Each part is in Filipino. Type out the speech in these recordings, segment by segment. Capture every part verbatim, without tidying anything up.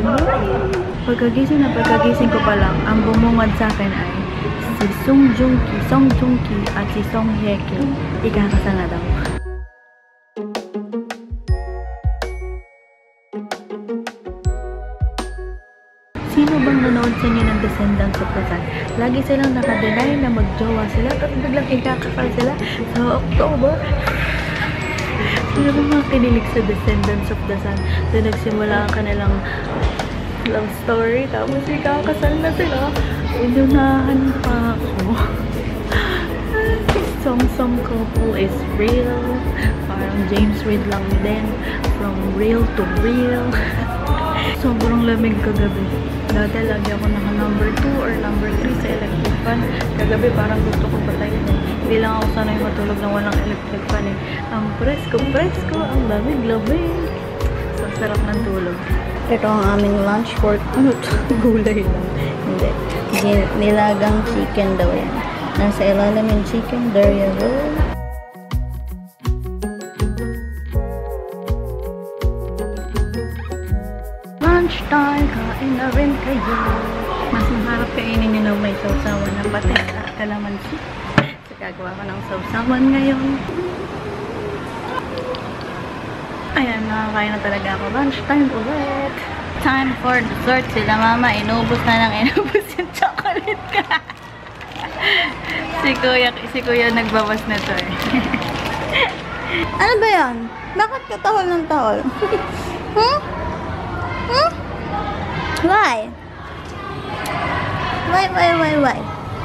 morning! Pagkagising na pagkagising ko pa lang, ang bumungad sa akin ay si Song Joong-ki, Song Joong-ki at si Song Hye-kyo. Ikakasal na daw. Sino bang nanood sa inyo ng Descendants of the Sun? Lagi silang nakadeny na magjowa sila tapos biglang ikakasal sila sa October. Sino bang mga kinilig sa Descendants of the Sun? Doon nagsimula ang kanilang love story tapos ikakasal na sila. Inunahan pa ako. Song Song couple is real. Parang James Reid lang din. From real to real. Sobrang lamig kagabi. Dati lagi ako naka number two or number three sa electric fan. Kagabi parang gusto ko patayin eh. Hindi lang ako sanay matulog na walang electric fan eh. Ang presko, presko, ang lamig-lamig. So, sarap ng tulog. Ito ang aming lunch for ano to? Gulay lang. Hindi. Nilagang chicken daw yan. Nasa ilalim yung chicken, there you go. Lunchtime, kain na rin kayo. Mas maharap kainin nyo na may sausawan ng patis at kalamansi. So, gagawa ko ng sausawan ngayon. Ayan, nakakain na talaga ako. Lunchtime ulit. Time for dessert. Sila mama, inubos na ng inubos yung chocolate ka. si kuya, si kuya nagbabas na to eh. Ano ba yan? Bakit ka tahol ng tahol? Hmm? Hmm? Why? Why, why, why, why?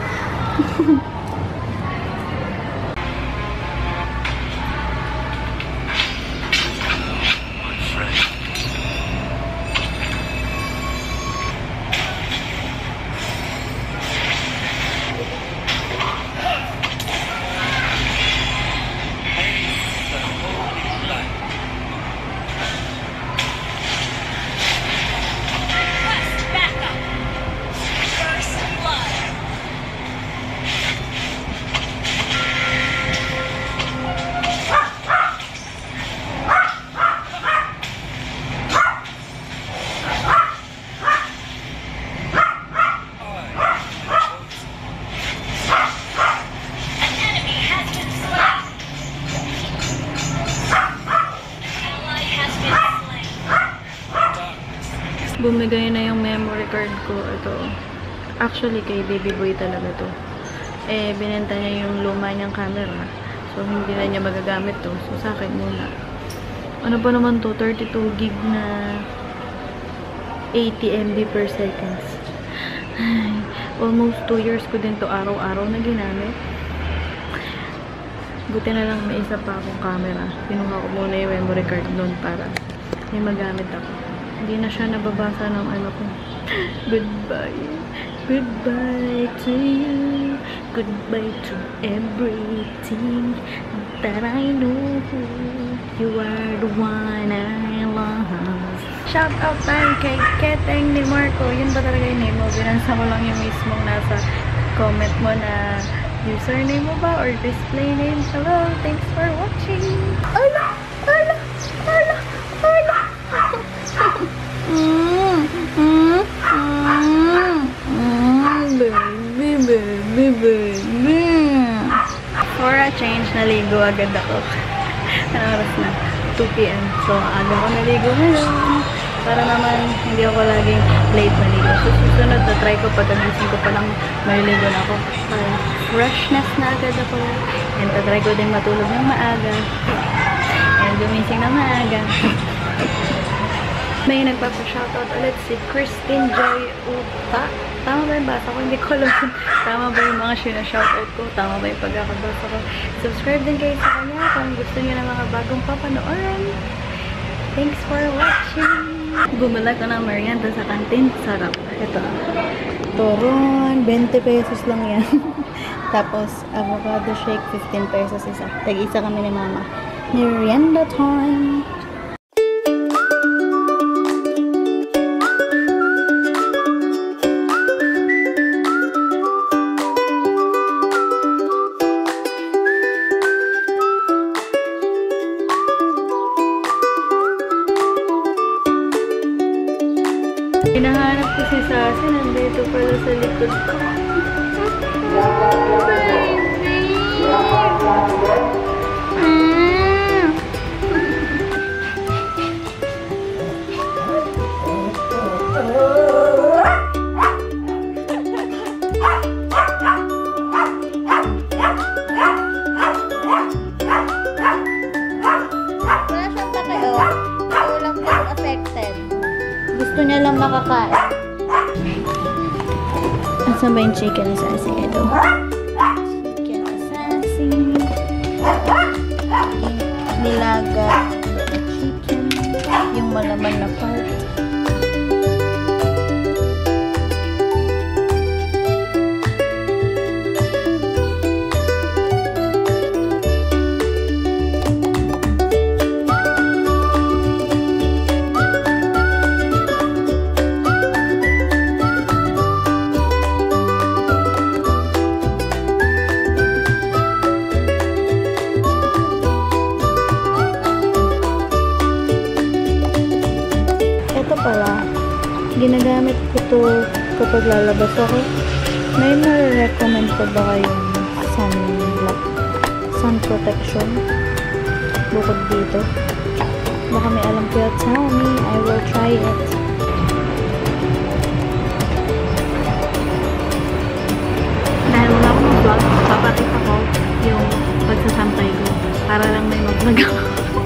Bumigay na yung memory card ko. Ito. Actually, kay baby boy talaga to. Eh, binenta niya yung luma niyang camera. So, hindi na niya magagamit to. So, sa akin muna. Ano pa naman to? thirty-two gig na eighty megabytes per seconds. Ay, almost two years ko din to araw-araw na ginamit. Buti na lang may isa pa akong camera. Pinuha ko muna yung memory card doon para may magamit ako. Hindi na siya nababasa ng ano ko. Goodbye. Goodbye to you. Goodbye to everything that I know. You are the one I love. Shout out tayo kay Keteng ni Marco. Yun ba talaga yung name mo? Binansa ko lang yung mismong nasa comment mo na username mo ba or display name. Hello. Thanks for watching. Ala! Ala! Ala! Ala! Mm, mm, mm, mm, baby, baby, baby. For a change, naligo agad ako. Ano oras na? two p m So, aga ko naligo ngayon. Para naman, hindi ako laging late maligo. So, susunod na try ko pagkagising ko pa lang maliligo na ako. Para freshness na agad ako. And tatry ko din matulog ng maaga. And gumising na maaga. May nagpapa-shoutout ulit si Christine Joy Uta. Tama ba yung basa ko? Hindi ko alam. Tama ba yung mga sinashoutout ko? Tama ba yung pagkakabasa ko? Subscribe din kayo sa kanya kung gusto niyo ng mga bagong papanoorin. Thanks for watching! Bumalik ko ng merienda sa kantin. Sarap. Ito. Toron. twenty pesos lang yan. Tapos, avocado shake. fifteen pesos isa. Tag-isa kami ni mama. Merienda time! Gusto niya lang makakain. Asan ba yung chicken sassy ito? Chicken sassy. Nilaga. Chicken. Yung malaman na part. Pala, ginagamit ko to kapag lalabas ako. May nare-recommend pa ba kayong sunblock, sun protection bukod dito? Baka may alam kayo, tell me, I will try it. Dahil wala akong mag-vlog, papakita ko yung pagsasampay ko para lang may mag-vlog ako.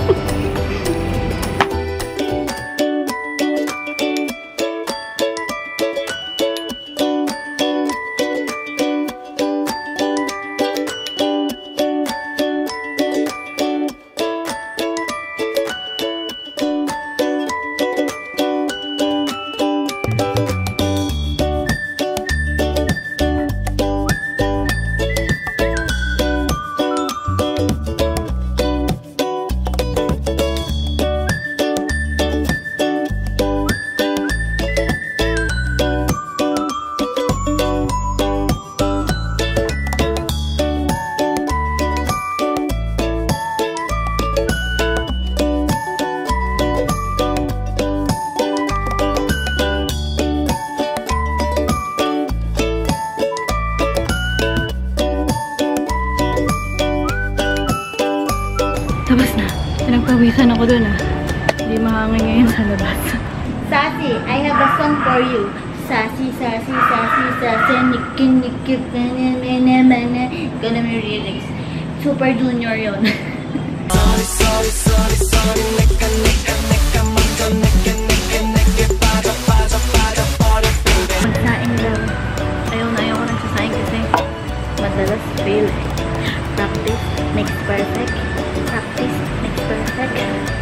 Tapos na. Pinagpawisan ako dun ah. Hindi mahangin ngayon sa labas. Sassy, I have a song for you. Sassy, sassy, sassy, sassy, niki, niki, mana, mana, mana. Gonna be lyrics. Super Junior yun. Sorry, sorry, sorry, sorry. Neka, neka, neka, neka, neka, neka, neka, para, para, para, para, para. Magsaing daw. Ayaw na ayaw ko nagsasaing kasi madalas fail eh. Practice makes perfect. Practice makes perfect.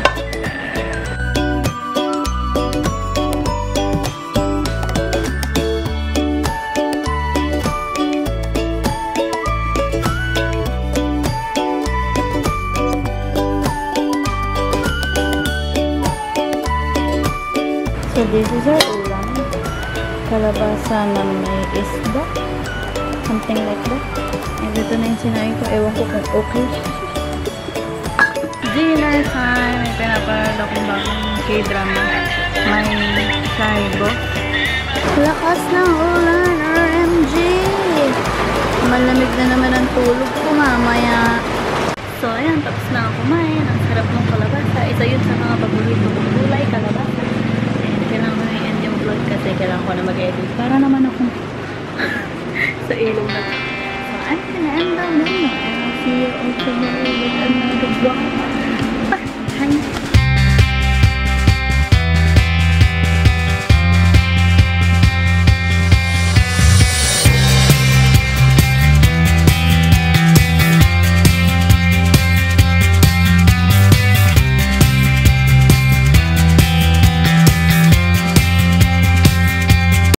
So this is our ulam. Kalabasa na may isda. Something like that. And ito na yung sinabi ko. Ewan ko kung okay. Dinner time. May pinapanood akong bagong K-drama. May saibo. Lakas ng ulan, R M G! Malamig na naman ang tulog ko mamaya. So ayan, tapos na ako kumain. Ang sarap ng kalabasa. Isa yun sa mga paborito kong gulay, kalabasa. And kailangan ko na i-end yung vlog kasi kailangan ko na mag-edit. Para naman akong sa ilong na. So I'm gonna end down now. And I'll see you all tomorrow with another vlog.